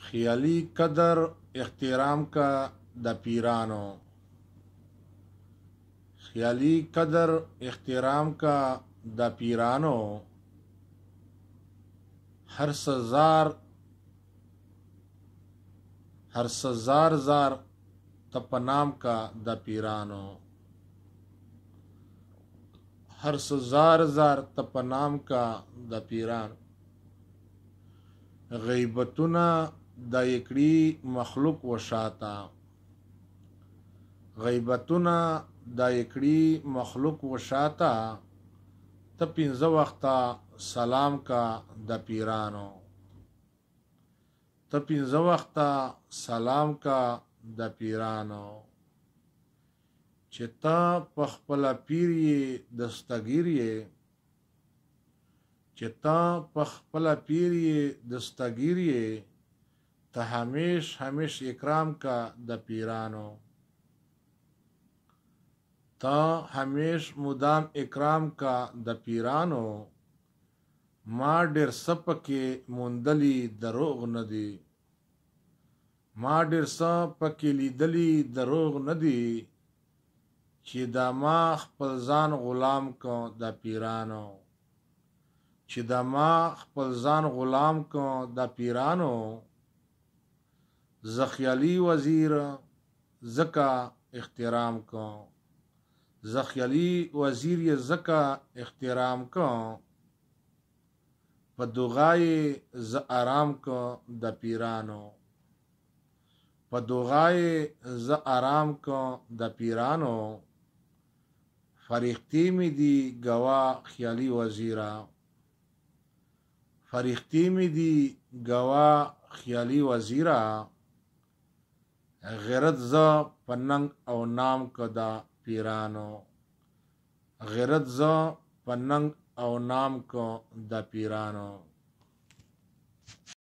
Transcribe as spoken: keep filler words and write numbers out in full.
خیالی قدر احترام کا د پیرانو، خیالی قدر احترام کا د پیرانو، ہر سزار ہر سزار زار تپنام کا د پیرانو، ہر سزار زار تپنام کا د پیرانو، غیبتنا د یکړي مخلوق وشاتا، غیبتنا د یکړي مخلوق وشاتا، ته پنځه وخته سلام کا د پیرانو، ته پنځه وخته سلام کا د پیرانو، چې ته په خپله پیر یې دستګیر یې، چې ته په خپله پیر یې دستګیر یې، ته همیش همیش اکرام کا د پیرانو، ته همیش مدام اکرام کا د پیرانو، ما ډېر څه پکې موندلي دروغ نه دي، ما ډېر څه پکې لیدلي دروغ نه دي، چې دا ما خپل ځان غلام کو د پیرانو، چې دا ما خپل ځان غلام کو د پیرانو، زه خیالي وزیر زکه احترام کو، زه خیالي وزیر یې زکه احترام کو، په دوغای زه آرام کو د پیرانو، په دوغای زه آرام کو د پیرانو، فریختی می دی گوا خیالی وزیرا، فریختی می دی گوا خیالی وزیرا، غیرت ز پننگ او نام کو دا پیرانو، غیرت ز پننگ او نام کو دا پیرانو.